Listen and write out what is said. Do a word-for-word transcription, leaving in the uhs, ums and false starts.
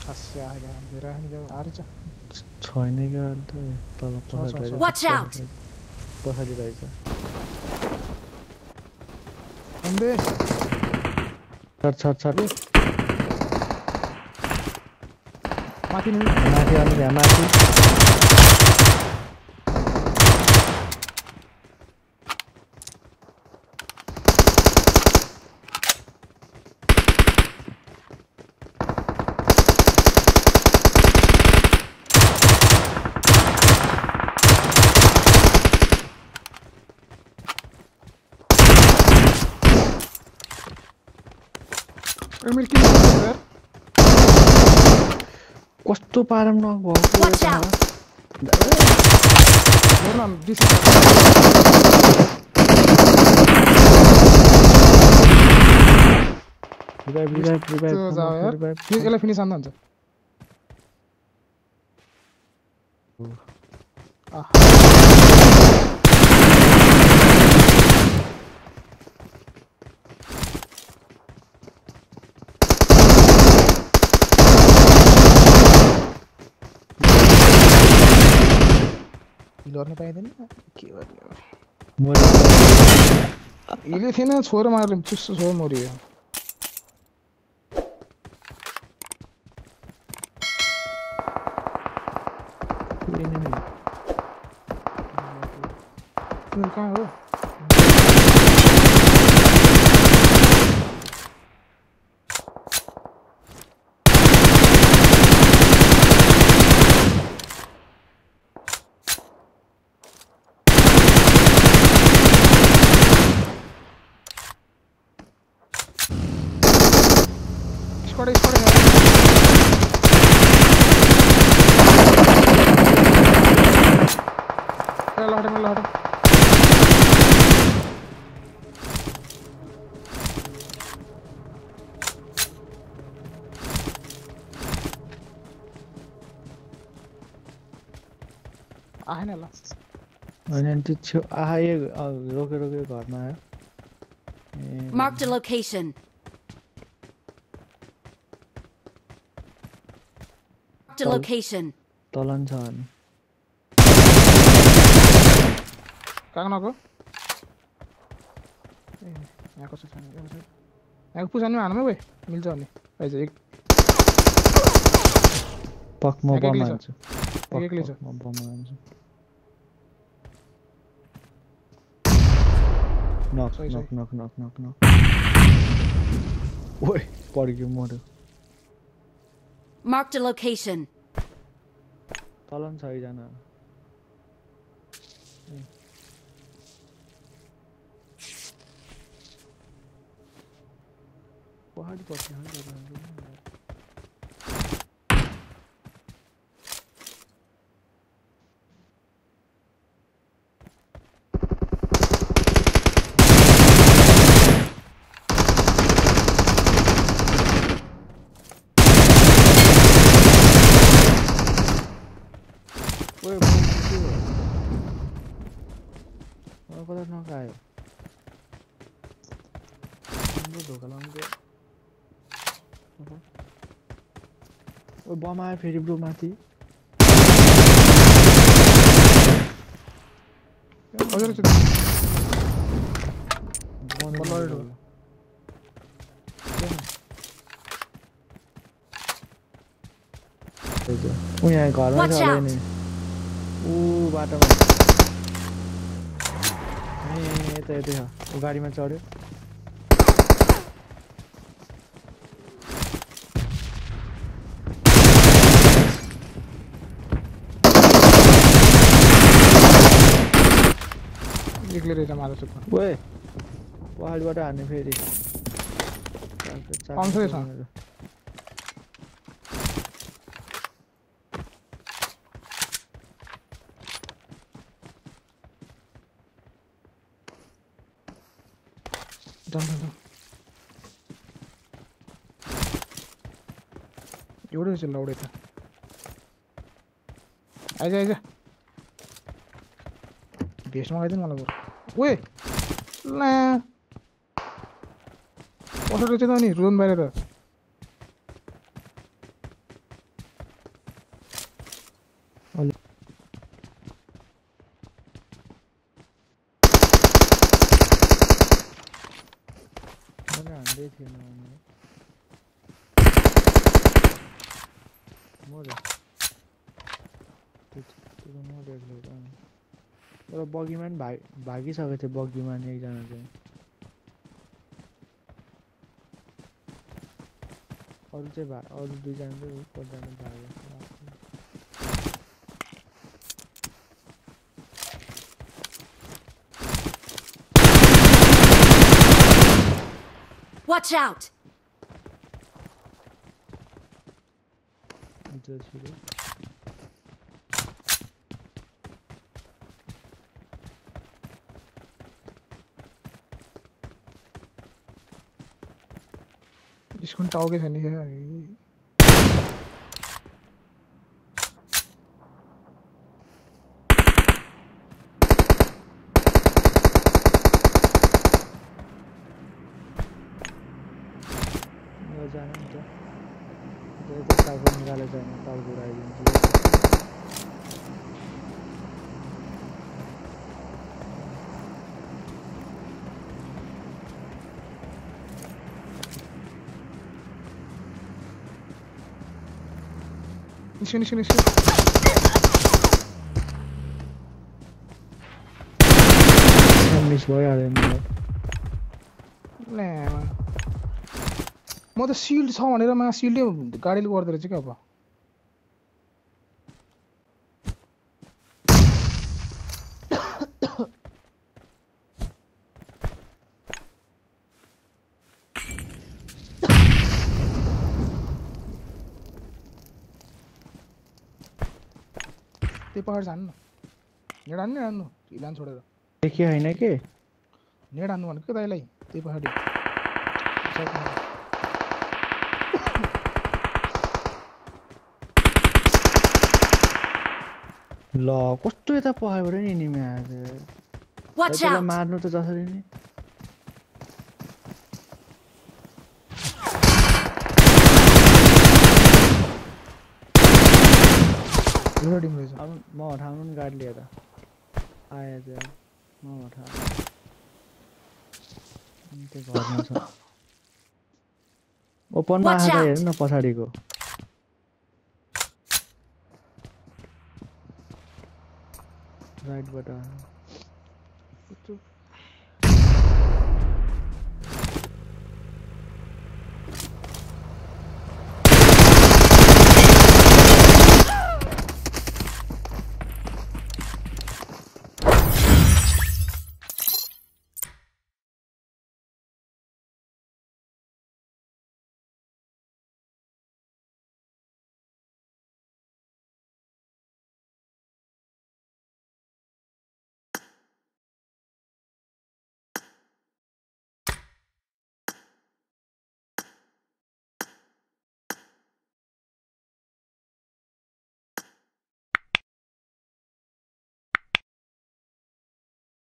खासै आएर धेरै नि आरिछ छैन के अन्त तल पछाडि Watch out! पछाडि रहेछ अन्बे छट छट छट माथि नि माथि अनि यहाँ माथि एमिर किन यार कस्तो पारम नभएको Watch out! हेर न डिस रिभाइभ रिभाइभ रिभाइभ जाऊ यार फिनिस यसलाई फिनिस हान्न हुन्छ लड्न पाइदैन के गर्ने यसले थिएन छोरो मार्ने चुस्सो छोरो मरियो तिमीहरू कहाँ हो Squad, squad है। मेरा लौटे, मेरा लौटे। आहे ना ला। होइन त्यो छेउ आए रोके रोके घरमा आयो Marked a location. Marked a location. तलन छ अनि कहाँ नको ए यहाँ कसो छ नि यहाँ पुछानी हान्नु बे मिल्छ अनि आइज एक पक म बम हान्छु एकले छ म बम हान्छु knock sorry, knock sorry. knock knock knock knock ओए पड्क्यो मर्यो Marked a location. तलन छ एकजना पहाडी पछि हाल ओए म कता नकायो हाम्रो धोका लाउँदै ओ बम आयो फेरि ब्रो माथि हजुर छ बल्ल उ यहाँ घरमा Watch छ out. नि ऊ बाटोमा ए यता यतै छ ऊ गाडीमा चढ्यो एक्लै रहेछ मारो चुप ओए पहाडबाट हान्ने फेरि आउँछ रहेछ जाऊ जाऊ जाऊ एवढं असेल लावडे तर आइज आइज भेस्ट मगाइदिनु मलाई बरु ओए ला कसो रहेछ त नि रुम बाहिर झन्डै थिएन भने मरे त्यो मरे तर बगीमा नि भाग भागिसकेको थियो बगीमा नि एकजना चाहिँ अरू चाहिँ भा अरू दुईजना चाहिँ कतिजना भाग्यो Watch out! इसको टाओगे से नहीं है जाना नि त त्यो त टाउको निकालेर जाने टाउको उडाइदिन्छु निस्क्यो निस्क्यो निस्क्यो मिस भइहाल्यो नि ले म त सिल्ड छ भनेर मा सिल्डै गाडीले गर्दै रहेछ क्या अब त्यो पहाड जानु न नेड हान्नु हान्नु इलान छोडेर देखियो हैन के नेड हान्नु भनेको दाइलाई त्यो पहाडी ल कस्तो यता पहाडबाट नि निमे आछ Watch त्यसलाई out! मार्नु त जसरी नि रिलोडिङ रहेछ अब म उठाउनु नि गाडी लिएर आएछ म उठा त्यो घरमा छ ओपनमा Watch आएर out! हेर्नु न पछाडीको राइटबाट